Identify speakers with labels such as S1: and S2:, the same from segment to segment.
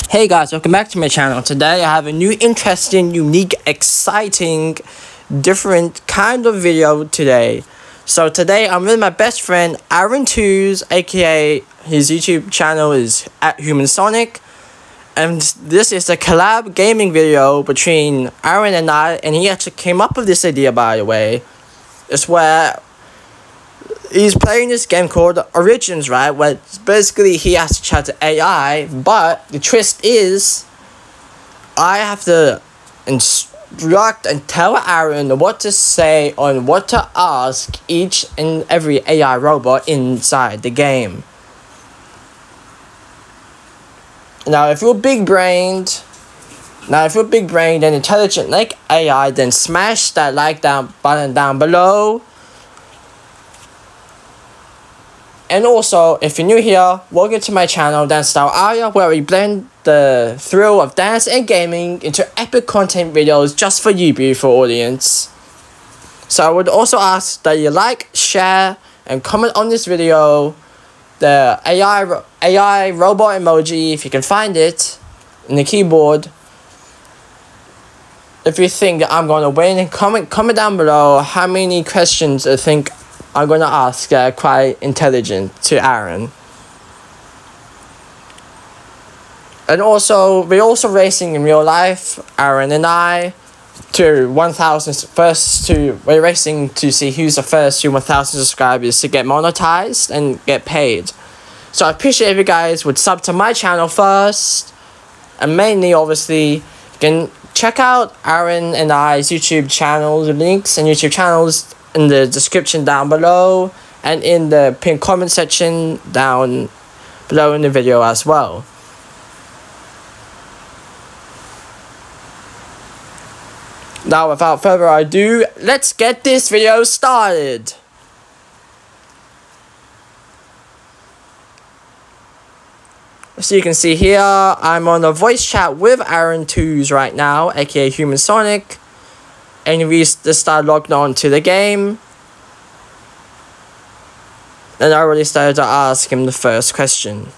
S1: Hey guys, welcome back to my channel. Today I have a new interesting, unique, exciting, different kind of video today. So today I'm with my best friend Aaron Tooze, aka his YouTube channel is @HumanSonic. And this is a collab gaming video between Aaron and I, and he actually came up with this idea, by the way. It's where he's playing this game called Origins, right? Where basically he has to chat to AI, but the twist is I have to instruct and tell Aaron what to say and what to ask each and every AI robot inside the game. Now, if you're big-brained and intelligent like AI, then smash that like button down below. And also, if you're new here, welcome to my channel, Dance Style Area, where we blend the thrill of dance and gaming into epic content videos just for you, beautiful audience. So I would also ask that you like, share, and comment on this video. The AI robot emoji, if you can find it, in the keyboard. If you think that I'm going to win, comment down below how many questions you think I'm going to ask quite intelligent to Aaron. And also, we're also racing in real life, Aaron and I, to 1,000 first we're racing to see who's the first to 1,000 subscribers to get monetized and get paid. So I appreciate if you guys would sub to my channel first, and mainly, obviously, you can check out Aaron and I's YouTube channels, links and YouTube channels in the description down below and in the pinned comment section down below in the video as well. Now, without further ado, let's get this video started. So you can see here, I'm on a voice chat with Aaron Tooze right now, aka HumanSonic. And we just started logging on to the game. And I already started to ask him the first question.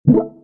S1: you.